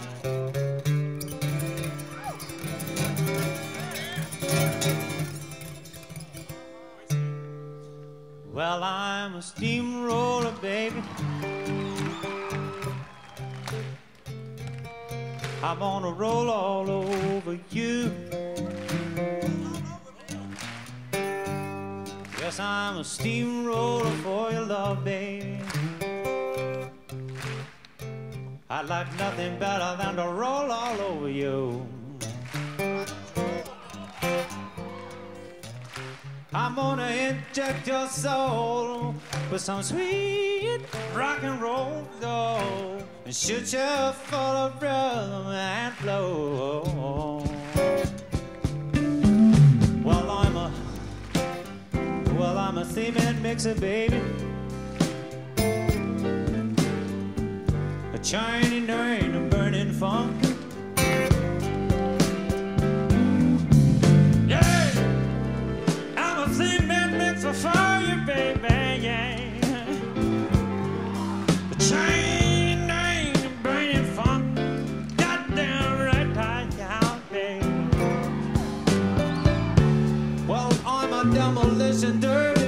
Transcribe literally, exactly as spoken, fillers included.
Well, I'm a steamroller, baby. I'm gonna roll all over you. Yes, I'm a steamroller for your love, baby. I'd like nothing better than to roll all over you. I'm gonna inject your soul with some sweet rock and roll gold and shoot you full of rhythm and flow. Well, I'm a, well, I'm a cement mixer, baby. A Chinese rain, a burning funk. For you, baby, yeah. The chain ain't burning funk. Goddamn right, I count, baby. Well, I'm a demolition derby.